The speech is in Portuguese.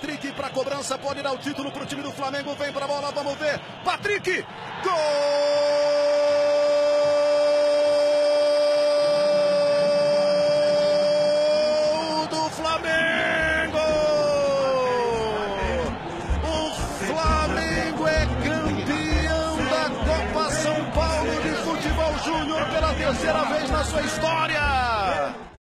Patrick para cobrança, pode dar o título para o time do Flamengo. Vem para a bola, vamos ver. Patrick, gol do Flamengo! O Flamengo é campeão da Copa São Paulo de Futebol Júnior pela terceira vez na sua história.